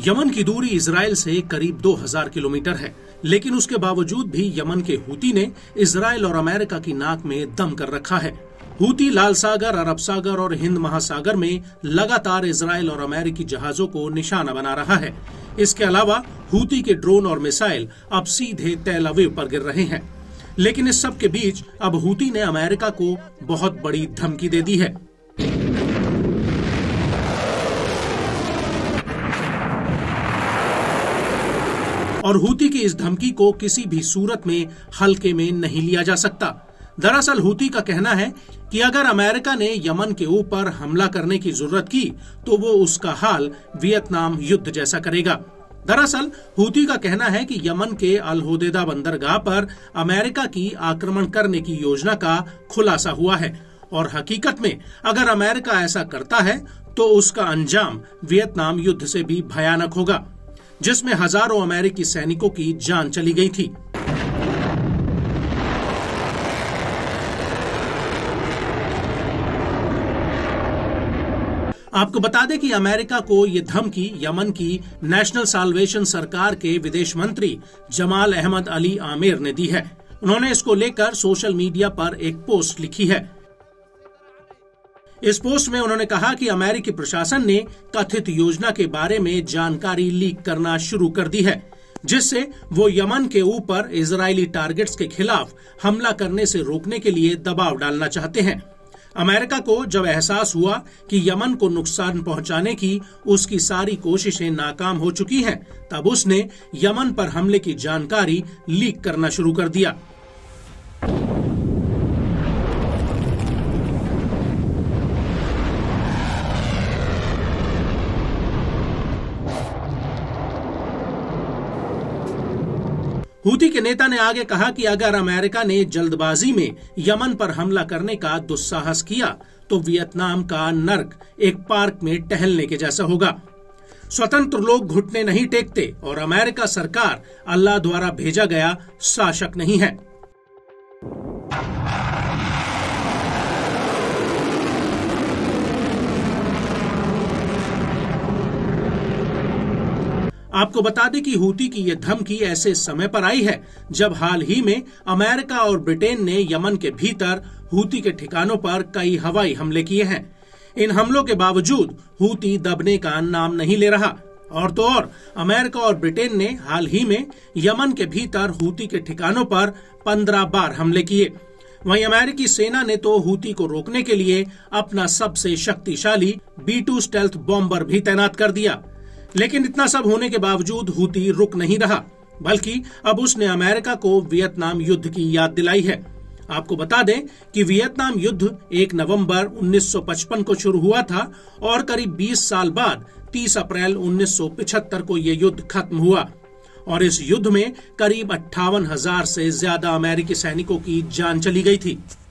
Yemen की दूरी Israel से करीब 2000 किलोमीटर है, लेकिन उसके बावजूद भी यमन के हूती ने इजराइल और अमेरिका की नाक में दम कर रखा है। हूती लाल सागर, अरब सागर और हिंद महासागर में लगातार इजराइल और अमेरिकी जहाजों को निशाना बना रहा है। इसके अलावा हूती के ड्रोन और मिसाइल अब सीधे तेल अवीव पर गिर रहे हैं। लेकिन इस सब के बीच अब हूती ने अमेरिका को बहुत बड़ी धमकी दे दी है। और हूती की इस धमकी को किसी भी सूरत में हल्के में नहीं लिया जा सकता। दरअसल हूती का कहना है कि अगर अमेरिका ने यमन के ऊपर हमला करने की जरूरत की तो वो उसका हाल वियतनाम युद्ध जैसा करेगा। दरअसल हूती का कहना है कि यमन के अल होदेदा बंदरगाह पर अमेरिका की आक्रमण करने की योजना का खुलासा हुआ है और हकीकत में अगर अमेरिका ऐसा करता है तो उसका अंजाम वियतनाम युद्ध से भी भयानक होगा, जिसमें हजारों अमेरिकी सैनिकों की जान चली गई थी। आपको बता दें कि अमेरिका को ये धमकी यमन की नेशनल साल्वेशन सरकार के विदेश मंत्री जमाल अहमद अली आमिर ने दी है। उन्होंने इसको लेकर सोशल मीडिया पर एक पोस्ट लिखी है। इस पोस्ट में उन्होंने कहा कि अमेरिकी प्रशासन ने कथित योजना के बारे में जानकारी लीक करना शुरू कर दी है, जिससे वो यमन के ऊपर इजरायली टारगेट्स के खिलाफ हमला करने से रोकने के लिए दबाव डालना चाहते हैं। अमेरिका को जब एहसास हुआ कि यमन को नुकसान पहुंचाने की उसकी सारी कोशिशें नाकाम हो चुकी हैं, तब उसने यमन पर हमले की जानकारी लीक करना शुरू कर दिया। हूती के नेता ने आगे कहा कि अगर अमेरिका ने जल्दबाजी में यमन पर हमला करने का दुस्साहस किया तो वियतनाम का नर्क एक पार्क में टहलने के जैसा होगा। स्वतंत्र लोग घुटने नहीं टेकते और अमेरिका सरकार अल्लाह द्वारा भेजा गया शासक नहीं है। आपको बता दें कि हूती की यह धमकी ऐसे समय पर आई है जब हाल ही में अमेरिका और ब्रिटेन ने यमन के भीतर हूती के ठिकानों पर कई हवाई हमले किए हैं। इन हमलों के बावजूद हूती दबने का नाम नहीं ले रहा। और तो और अमेरिका और ब्रिटेन ने हाल ही में यमन के भीतर हूती के ठिकानों पर 15 बार हमले किए। वहीं अमेरिकी सेना ने तो हूती को रोकने के लिए अपना सबसे शक्तिशाली B-2 स्टेल्थ बॉम्बर भी तैनात कर दिया। लेकिन इतना सब होने के बावजूद हूती रुक नहीं रहा, बल्कि अब उसने अमेरिका को वियतनाम युद्ध की याद दिलाई है। आपको बता दें कि वियतनाम युद्ध 1 नवंबर 1955 को शुरू हुआ था और करीब 20 साल बाद 30 अप्रैल 1975 को यह युद्ध खत्म हुआ और इस युद्ध में करीब 58,000 से ज्यादा अमेरिकी सैनिकों की जान चली गई थी।